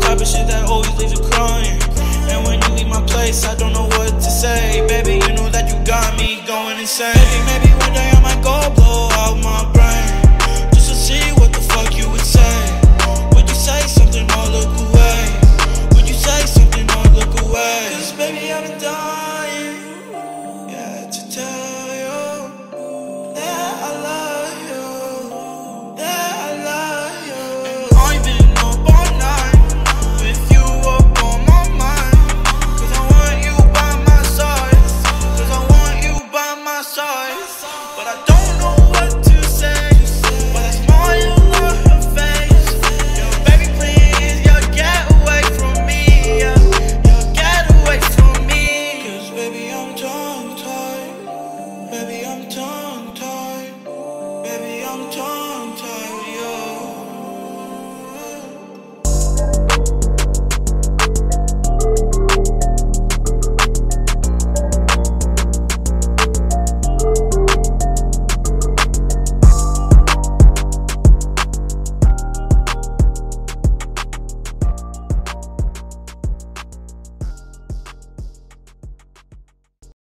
type of shit that always leaves you crying. And when you leave my place, I don't know what to say. Baby, you know that you got me going insane. Maybe